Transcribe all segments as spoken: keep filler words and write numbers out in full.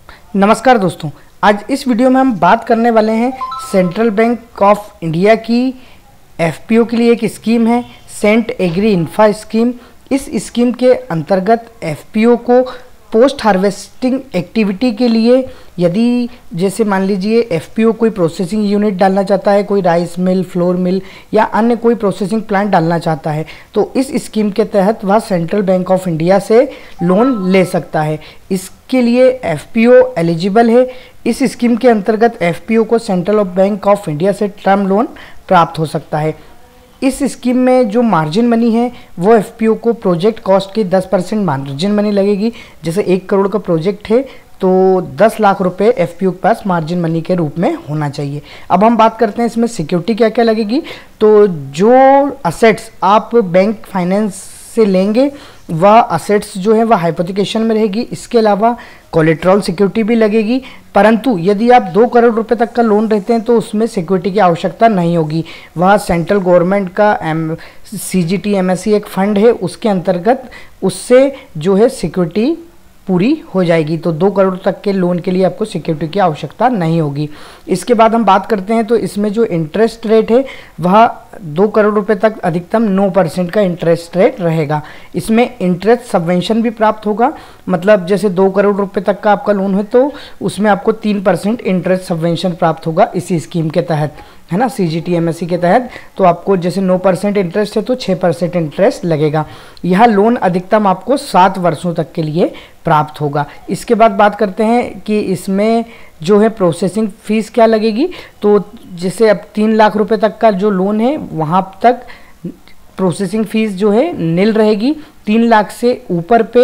नमस्कार दोस्तों, आज इस वीडियो में हम बात करने वाले हैं सेंट्रल बैंक ऑफ इंडिया की एफपीओ के लिए एक स्कीम है सेंट एग्री इंफ्रा स्कीम। इस स्कीम के अंतर्गत एफपीओ को पोस्ट हार्वेस्टिंग एक्टिविटी के लिए, यदि जैसे मान लीजिए एफपीओ कोई प्रोसेसिंग यूनिट डालना चाहता है, कोई राइस मिल, फ्लोर मिल या अन्य कोई प्रोसेसिंग प्लांट डालना चाहता है, तो इस स्कीम के तहत वह सेंट्रल बैंक ऑफ इंडिया से लोन ले सकता है। इसके लिए एफपीओ एलिजिबल है। इस स्कीम के अंतर्गत एफपीओ को सेंट्रल बैंक ऑफ इंडिया से टर्म लोन प्राप्त हो सकता है। इस स्कीम में जो मार्जिन मनी है वो एफपीओ को प्रोजेक्ट कॉस्ट की दस परसेंट मार्जिन मनी लगेगी। जैसे एक करोड़ का प्रोजेक्ट है तो दस लाख रुपए एफपीओ के पास मार्जिन मनी के रूप में होना चाहिए। अब हम बात करते हैं इसमें सिक्योरिटी क्या क्या लगेगी। तो जो असेट्स आप बैंक फाइनेंस से लेंगे वह असेट्स जो है वह हाइपोथिकेशन में रहेगी। इसके अलावा कोलेट्रल सिक्योरिटी भी लगेगी, परंतु यदि आप दो करोड़ रुपए तक का लोन रहते हैं तो उसमें सिक्योरिटी की आवश्यकता नहीं होगी। वह सेंट्रल गवर्नमेंट का एम सीजीटी एमएससी एक फंड है, उसके अंतर्गत उससे जो है सिक्योरिटी पूरी हो जाएगी। तो दो करोड़ तक के लोन के लिए आपको सिक्योरिटी की आवश्यकता नहीं होगी। इसके बाद हम बात करते हैं तो इसमें जो इंटरेस्ट रेट है वह दो करोड़ रुपए तक अधिकतम नौ परसेंट का इंटरेस्ट रेट रहेगा। इसमें इंटरेस्ट सबवेंशन भी प्राप्त होगा, मतलब जैसे दो करोड़ रुपए तक का आपका लोन है तो उसमें आपको तीन परसेंट इंटरेस्ट सबवेंशन प्राप्त होगा इसी स्कीम के तहत, है ना, सीजीटी एमएससी के तहत। तो आपको जैसे नौ परसेंट इंटरेस्ट है तो छः परसेंट इंटरेस्ट लगेगा। यह लोन अधिकतम आपको सात वर्षों तक के लिए प्राप्त होगा। इसके बाद बात करते हैं कि इसमें जो है प्रोसेसिंग फीस क्या लगेगी। तो जैसे अब तीन लाख रुपए तक का जो लोन है वहाँ तक प्रोसेसिंग फीस जो है नील रहेगी। तीन लाख से ऊपर पे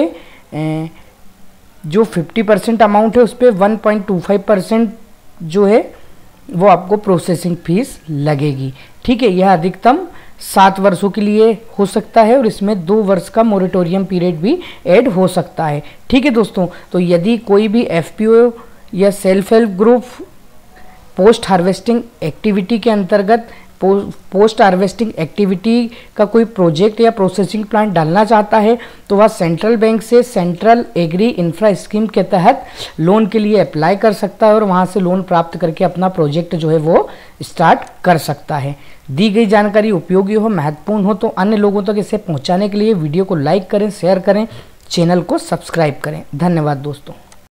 जो फिफ्टी परसेंट अमाउंट है उस पर one point two five percent जो है वो आपको प्रोसेसिंग फीस लगेगी। ठीक है, यह अधिकतम सात वर्षों के लिए हो सकता है और इसमें दो वर्ष का मोरेटोरियम पीरियड भी ऐड हो सकता है। ठीक है दोस्तों, तो यदि कोई भी एफपीओ या self help group post harvesting activity के अंतर्गत पो, पोस्ट हार्वेस्टिंग एक्टिविटी का कोई प्रोजेक्ट या प्रोसेसिंग प्लांट डालना चाहता है तो वह सेंट्रल बैंक से सेंट्रल एग्री इंफ्रा स्कीम के तहत लोन के लिए अप्लाई कर सकता है और वहां से लोन प्राप्त करके अपना प्रोजेक्ट जो है वो स्टार्ट कर सकता है। दी गई जानकारी उपयोगी हो, महत्वपूर्ण हो तो अन्य लोगों तक इसे पहुंचाने के लिए वीडियो को लाइक करें, शेयर करें, चैनल को सब्सक्राइब करें। धन्यवाद दोस्तों।